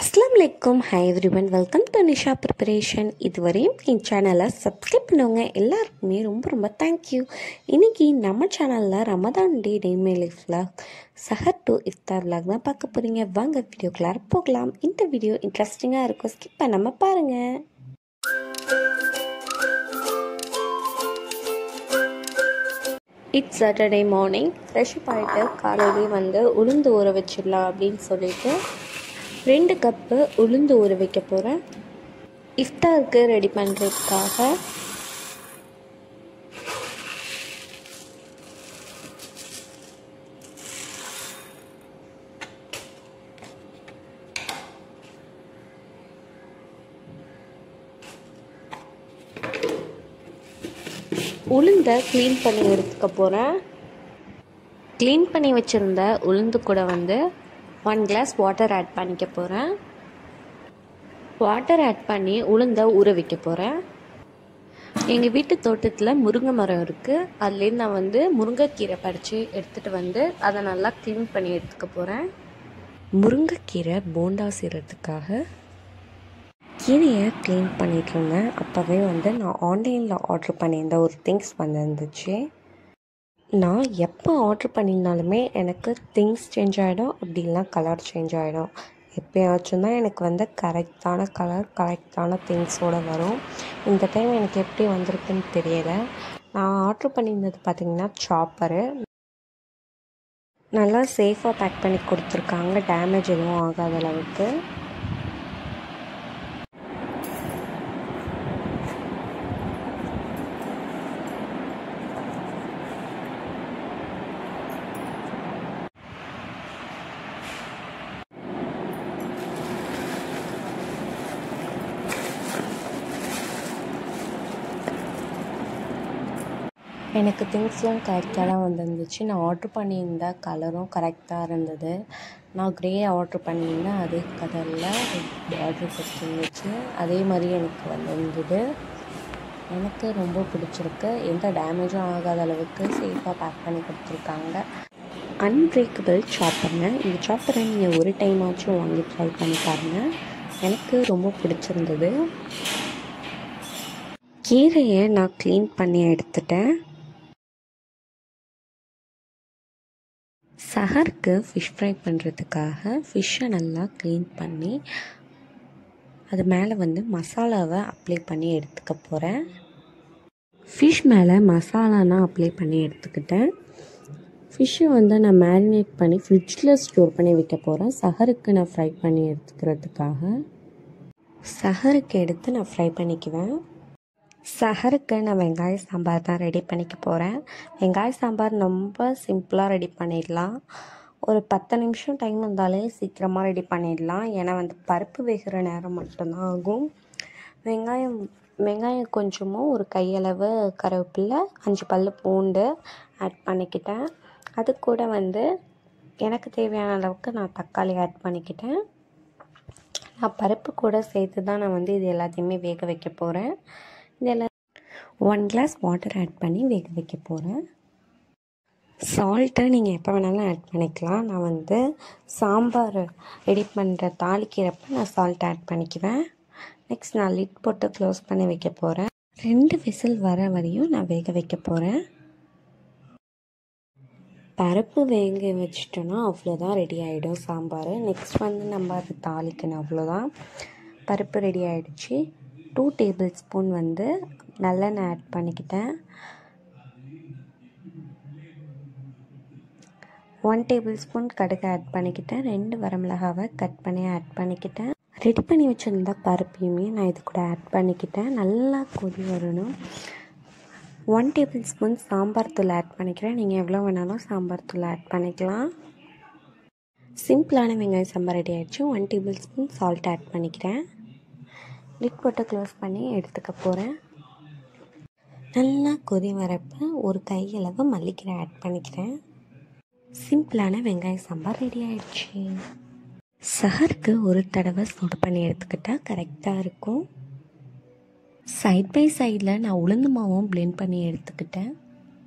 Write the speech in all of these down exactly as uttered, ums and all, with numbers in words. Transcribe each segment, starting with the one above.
Assalamu alaikum. Hi everyone. Welcome to Nisha Preperation. இதுவரையும் என் சேனலை subscribe பண்ணவங்க எல்லாருக்குமே ரொம்ப ரொம்ப தேங்க்யூ. இன்றைக்கி நம்ம சேனலில் ரமதான் டே டெய்மே லைஃப் விலாக் சஹர் டு இஃப்தார் விலாக் தான் பார்க்க போகிறீங்க. வாங்க வீடியோக்குள்ளார போகலாம். இந்த வீடியோ இன்ட்ரெஸ்டிங்காக இருக்கும், ஸ்கிப் பண்ணாமல் பாருங்கள். இட்ஸ் சாட்டர்டே மார்னிங் ஃப்ரெஷ் ஆகிட்டு காலையிலே வந்து உளுந்து ஊற வச்சிடலாம் அப்படின்னு சொல்லிட்டு ரெண்டு கப்பு உளுந்து ஊற வைக்க போகிறேன். இஃப்தாருக்கு ரெடி பண்ணுறதுக்காக உளுந்தை க்ளீன் பண்ணி எடுத்துக்க போகிறேன். க்ளீன் பண்ணி வச்சுருந்த உளுந்து கூட வந்து ஒன் கிளாஸ் வாட்டர் ஆட் பண்ணிக்க போகிறேன். வாட்டர் ஆட் பண்ணி உளுந்தை ஊற வைக்க போகிறேன். எங்கள் வீட்டு தோட்டத்தில் முருங்கை மரம் இருக்குது. அதுலேருந்து நான் வந்து முருங்கைக்கீரை பறித்து எடுத்துகிட்டு வந்து அதை நல்லா க்ளீன் பண்ணி எடுத்துக்க போகிறேன். முருங்கைக்கீரை போண்டா செய்கிறதுக்காக கீரையை க்ளீன் பண்ணிட்டு இருந்தேன். அப்போவே வந்து நான் ஆன்லைனில் ஆர்டர் பண்ணியிருந்த ஒரு திங்ஸ் வந்துருந்துச்சு. நான் எப்போ ஆர்டர் பண்ணியிருந்தாலுமே எனக்கு திங்ஸ் சேஞ்ச் ஆகிடும், அப்படி இல்லைனா கலர் சேஞ்ச் ஆகிடும். எப்போயாச்சும் தான் எனக்கு வந்து கரெக்டான கலர் கரெக்டான திங்ஸோடு வரும். இந்த டைம் எனக்கு எப்படி வந்திருக்குன்னு தெரியலை. நான் ஆர்டர் பண்ணியிருந்தது பார்த்திங்கன்னா சாப்பரு. நல்லா சேஃபாக பேக் பண்ணி கொடுத்துருக்காங்க, டேமேஜ் எதுவும் ஆகாத அளவுக்கு. எனக்கு திங்ஸ்லாம் கரெக்டாக தான் வந்துருந்துச்சு. நான் ஆர்டர் பண்ணியிருந்த கலரும் கரெக்டாக இருந்தது. நான் க்ரே ஆர்டர் பண்ணியிருந்தேன், அதே கலரில் ஆர்டர் கொடுத்துருந்துச்சு. அதே மாதிரி எனக்கு வந்துருந்தது. எனக்கு ரொம்ப பிடிச்சிருக்கு. எந்த டேமேஜும் ஆகாத அளவுக்கு சேஃபாக பேக் பண்ணி கொடுத்துருக்காங்க. அன்பிரேக்கபிள் சாப்பருங்க. இந்த சாப்பரை நீங்கள் ஒரு டைமாச்சும் வாங்கி ட்ரை பண்ணி பாருங்கள். எனக்கு ரொம்ப பிடிச்சிருந்தது. கீரையை நான் க்ளீன் பண்ணி எடுத்துட்டேன். சஹருக்கு ஃபிஷ் ஃப்ரை பண்ணுறதுக்காக ஃபிஷ்ஷை நல்லா க்ளீன் பண்ணி அது மேலே வந்து மசாலாவை அப்ளை பண்ணி எடுத்துக்க போகிறேன். ஃபிஷ் மேலே மசாலா நான் அப்ளை பண்ணி எடுத்துக்கிட்டேன். ஃபிஷ்ஷை வந்து நான் மேரினேட் பண்ணி ஃப்ரிட்ஜில் ஸ்டோர் பண்ணி வைக்க போகிறேன். சஹருக்கு நான் ஃப்ரை பண்ணி எடுத்துக்கிறதுக்காக சஹருக்கு எடுத்து நான் ஃப்ரை பண்ணிக்குவேன். சஹருக்கு நான் வெங்காய சாம்பார் தான் ரெடி பண்ணிக்க போகிறேன். வெங்காய சாம்பார் ரொம்ப சிம்பிளாக ரெடி பண்ணிடலாம். ஒரு பத்து நிமிஷம் டைம் இருந்தாலே சீக்கிரமாக ரெடி பண்ணிடலாம். ஏன்னா வந்து பருப்பு வேகிற நேரம் மட்டும்தான் ஆகும். வெங்காயம் வெங்காயம் கொஞ்சமும் ஒரு கையளவு கருவேப்பிலை, அஞ்சு பல் பூண்டு ஆட் பண்ணிக்கிட்டேன். அது கூட வந்து எனக்கு தேவையான அளவுக்கு நான் தக்காளி ஆட் பண்ணிக்கிட்டேன். நான் பருப்பு கூட சேர்த்து தான் நான் வந்து இது எல்லாத்தையுமே வேக வைக்க போகிறேன். இதெல்லாம் ஒன் கிளாஸ் வாட்டர் ஆட் பண்ணி வேக வைக்க போகிறேன். சால்ட்டை நீங்கள் எப்போ வேணாலும் ஆட் பண்ணிக்கலாம். நான் வந்து சாம்பார் ரெடி பண்ணுற தாளிக்கிறப்ப நான் சால்ட் ஆட் பண்ணிக்குவேன். நெக்ஸ்ட் நான் லிட் போட்டு க்ளோஸ் பண்ணி வைக்க போகிறேன். ரெண்டு விசில் வர வரையும் நான் வேக வைக்க போகிறேன். பருப்பு வேக வச்சிட்டோன்னா அவ்வளோதான், ரெடி ஆகிடும் சாம்பார். நெக்ஸ்ட் வந்து நம்ம அது தாளிக்கணும், அவ்வளோதான். பருப்பு ரெடி ஆகிடுச்சு. டூ டேபிள் ஸ்பூன் வந்து நல்லெண்ணெய் ஆட் பண்ணிக்கிட்டேன். ஒன் டேபிள் ஸ்பூன் கடுகு ஆட் பண்ணிக்கிட்டேன். ரெண்டு வரமிளகாவை கட் பண்ணி ஆட் பண்ணிக்கிட்டேன். ரெடி பண்ணி வச்சுருந்த பருப்பையுமே நான் இது கூட ஆட் பண்ணிக்கிட்டேன். நல்லா கொதி வரணும். ஒன் டேபிள் ஸ்பூன் சாம்பார் தூள் ஆட் பண்ணிக்கிறேன். நீங்கள் எவ்வளோ வேணாலும் சாம்பார் தூள் ஆட் பண்ணிக்கலாம். சிம்பிளான வெங்காய சாம்பார் ரெடி ஆகிடுச்சு. One tablespoon salt add பண்ணிக்கிறேன். லிட் போட்டு க்ளோஸ் பண்ணி எடுத்துக்க போகிறேன். நல்லா கொதி வரப்போ ஒரு கையளவு மல்லிக்கீரை ஆட் பண்ணிக்கிறேன். சிம்பிளான வெங்காய சாம்பார் ரெடி ஆகிடுச்சு. சஹருக்கு ஒரு தடவை சூடு பண்ணி எடுத்துக்கிட்டால் கரெக்டாக இருக்கும். சைட் பை சைடில் நான் உளுந்து மாவும் பிளெண்ட் பண்ணி எடுத்துக்கிட்டேன்.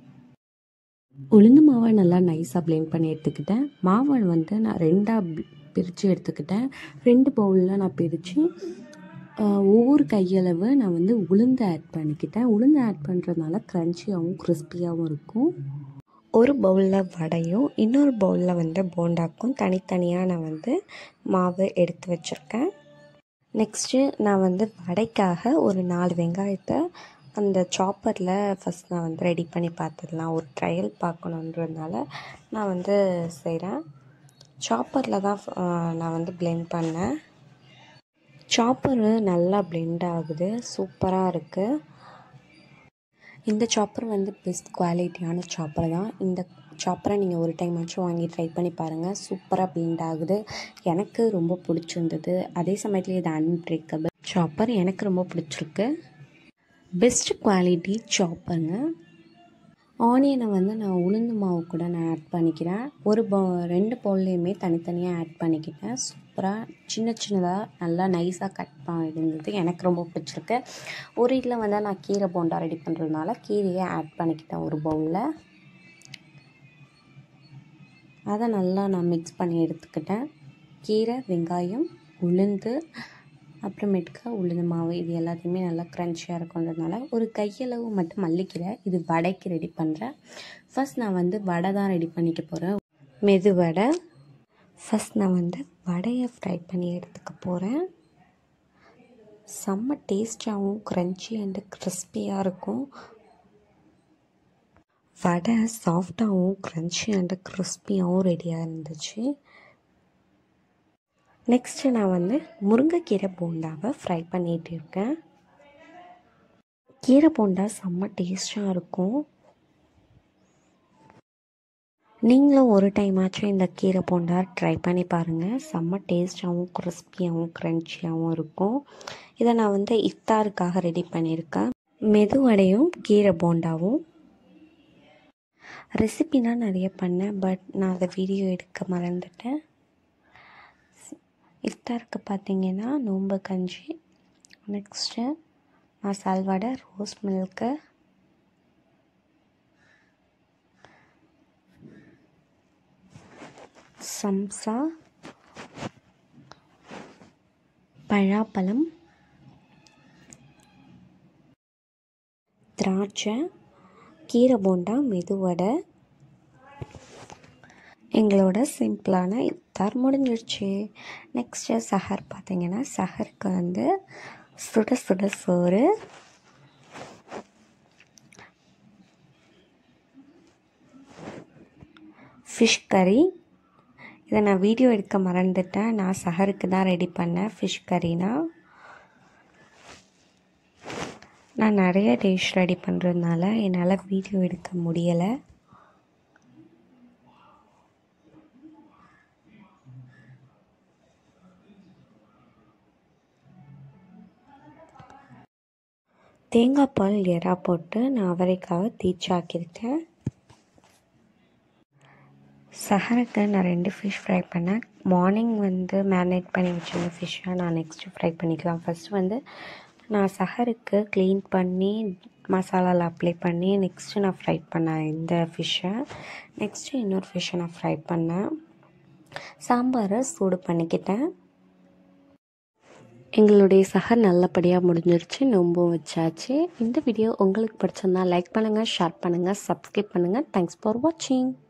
உளுந்து மாவை நல்லா நைஸாக பிளெண்ட் பண்ணி எடுத்துக்கிட்டேன். மாவை வந்து நான் ரெண்டாக பிரித்து எடுத்துக்கிட்டேன். ரெண்டு பவுலில் நான் பிரித்து ஒவ்வொரு கையளவு நான் வந்து உளுந்து ஆட் பண்ணிக்கிட்டேன். உளுந்து ஆட் பண்ணுறதுனால க்ரன்ச்சியாகவும் கிறிஸ்பியாகவும் இருக்கும். ஒரு பவுலில் வடையும் இன்னொரு பவுலில் வந்து போண்டாக்கும் தனித்தனியாக நான் வந்து மாவு எடுத்து வச்சுருக்கேன். நெக்ஸ்ட்டு நான் வந்து வடைக்காக ஒரு நாலு வெங்காயத்தை அந்த சாப்பரில் ஃபஸ்ட் நான் வந்து ரெடி பண்ணி பார்த்துடலாம். ஒரு ட்ரையல் பார்க்கணுன்றதுனால நான் வந்து செய்கிறேன். சாப்பரில் தான் நான் வந்து பிளெண்ட் பண்ணேன். சாப்பரு நல்லா பிளெண்ட் ஆகுது, சூப்பராக இருக்குது. இந்த சாப்பர் வந்து பெஸ்ட் குவாலிட்டியான சாப்பர் தான். இந்த சாப்பரை நீங்கள் ஒரு டைம் ஆச்சும் வாங்கி ட்ரை பண்ணி பாருங்கள். சூப்பராக பிளெண்ட் ஆகுது. எனக்கு ரொம்ப பிடிச்சிருந்தது. அதே சமயத்தில் இது அன்பிரேக்கபிள் சாப்பர், எனக்கு ரொம்ப பிடிச்சிருக்கு. பெஸ்ட் குவாலிட்டி சாப்பருங்க. ஆனியனை வந்து நான் உளுந்து மாவு கூட நான் ஆட் பண்ணிக்கிறேன். ஒரு ப ரெண்டு பவுல்லையுமே தனித்தனியாக ஆட் பண்ணிக்கிட்டேன். சூப்பராக சின்ன சின்னதாக நல்லா நைஸாக கட் பண்ணியிருந்தது, எனக்கு ரொம்ப பிடிச்சிருக்கு. ஒரு இதில் வந்து நான் கீரை போண்டா ரெடி பண்ணுறதுனால கீரையை ஆட் பண்ணிக்கிட்டேன் ஒரு பவுலில். அதை நல்லா நான் மிக்ஸ் பண்ணி எடுத்துக்கிட்டேன். கீரை, வெங்காயம், உளுந்து, அப்புறமேட்டுக்கா உளுந்து மாவு, இது எல்லாத்தையுமே நல்லா க்ரன்ச்சியாக இருக்குன்றதுனால ஒரு கையளவு மட்டும் மல்லிக்கீரை. இது வடைக்கு ரெடி பண்ணுறேன். ஃபஸ்ட் நான் வந்து வடை தான் ரெடி பண்ணிக்க போகிறேன், மெது வடை. ஃபஸ்ட் நான் வந்து வடையை ஃப்ரை பண்ணி எடுத்துக்க போகிறேன். செம்ம டேஸ்டாகவும் க்ரன்ச்சி அண்டு கிறிஸ்பியாக இருக்கும். வடை சாஃப்டாகவும் க்ரன்ச்சி அண்டு கிறிஸ்பியாகவும் ரெடியாக இருந்துச்சு. நெக்ஸ்ட்டு நான் வந்து முருங்கைக்கீரை போண்டாவை ஃப்ரை பண்ணிகிட்டு இருக்கேன். கீரை போண்டா செம்ம டேஸ்ட்டாக இருக்கும். நீங்களும் ஒரு டைம் ஆச்சும் இந்த கீரை போண்டா ட்ரை பண்ணி பாருங்கள். செம்ம டேஸ்ட்டாகவும் கிறிஸ்பியாகவும் க்ரன்ச்சியாகவும் இருக்கும். இதை நான் வந்து இஃப்தாருக்காக ரெடி பண்ணியிருக்கேன். மெதுவடையும் கீரை போண்டாவும். ரெசிபினா நிறைய பண்ணேன், பட் நான் அதை வீடியோ எடுக்க மறந்துட்டேன். இஃப்தாருக்கு பார்த்திங்கன்னா நோம்பு கஞ்சி, நெக்ஸ்ட்டு மசால் வடை, ரோஸ் மில்க்கு, சம்சா, பழாப்பழம், திராட்சை, கீரை போண்டா, மெதுவடை. எங்களோட சிம்பிளான இஃப்தார் முடிஞ்சிடுச்சு. நெக்ஸ்ட்டு சஹர் பார்த்திங்கன்னா சஹருக்கு வந்து சுட சுட சோறு, ஃபிஷ் கறி. இதை நான் வீடியோ எடுக்க மறந்துட்டேன். நான் சஹருக்கு தான் ரெடி பண்ணேன் ஃபிஷ் கறினா. நான் நிறைய டிஷ் ரெடி பண்ணுறதுனால என்னால் வீடியோ எடுக்க முடியலை. தேங்காய் பால் எறா போட்டு நான் அவரைக்காவை தீச்சாக்கியிருக்கேன். சஹருக்கு நான் ரெண்டு ஃபிஷ் ஃப்ரை பண்ணேன். மார்னிங் வந்து மேரினேட் பண்ணி வச்சுருந்த ஃபிஷ்ஷை நான் நெக்ஸ்ட்டு ஃப்ரை பண்ணிக்கலாம். ஃபஸ்ட்டு வந்து நான் சஹருக்கு க்ளீன் பண்ணி மசாலாவில் அப்ளை பண்ணி நெக்ஸ்ட்டு நான் ஃப்ரை பண்ணேன் இந்த ஃபிஷ்ஷை. நெக்ஸ்ட்டு இன்னொரு ஃபிஷ்ஷை நான் ஃப்ரை பண்ணேன். சாம்பாரை சூடு பண்ணிக்கிட்டேன். எங்களுடைய சஹர் நல்லபடியாக முடிஞ்சிருச்சு, நோம்பும் வச்சாச்சு. இந்த வீடியோ உங்களுக்கு பிடிச்சிருந்தா லைக் பண்ணுங்கள், ஷேர் பண்ணுங்கள், சப்ஸ்கிரைப் பண்ணுங்கள். தேங்க்ஸ் ஃபார் வாட்சிங்.